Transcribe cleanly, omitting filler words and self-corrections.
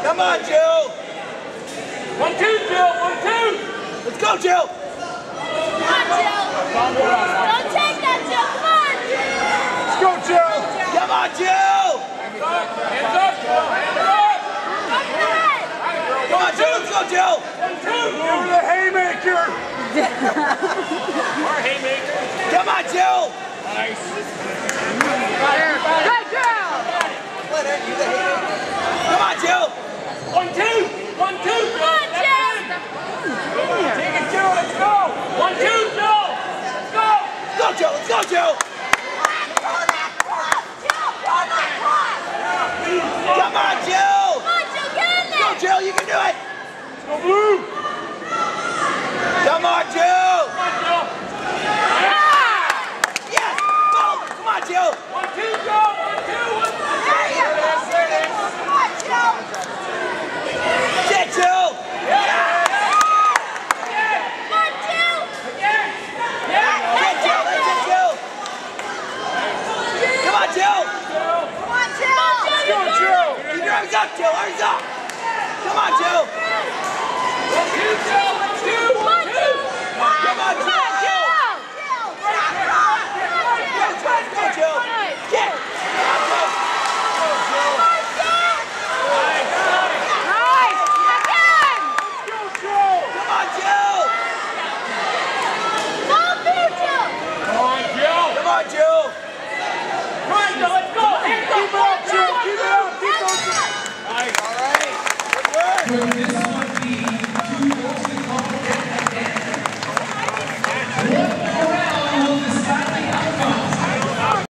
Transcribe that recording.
Come on, Jill. 1, 2, Jill. 1, 2. Let's go, Jill. Come on, Jill. Don't take that, Jill. Come on. Let's go, Jill. Come on, Jill. Hands up, Jill. Hands up. Come on, Jill. Let's go, Jill. 1, 2. Give her the haymaker. Our haymaker. Come on, Jill. Nice. Good girl. Come on, Jill. 1, 2. 1, 2. Come on, Jill. Take it, Jill. Let's go. 1, 2, Jill. Let's go. Let's go, Jill. Let's go, Jill. Come on, Jill. Come on, Jill. Get in Go, there. Jill. You can do it. Let's go, Blue. Come on, Jill. Come on, Jill. Yes. Come on, Jill. 1, 2, Jill. 1, 2. 1, 2. Get Jill. Hurry up, Jill! Hurry up! Come on, Jill! 1, 2, Jill! 1, 2! 1, 2! Come on, Jill! Go, Jill! Get! Let's go! Keep it up, Jill! Keep it up! Keep it up! Nice!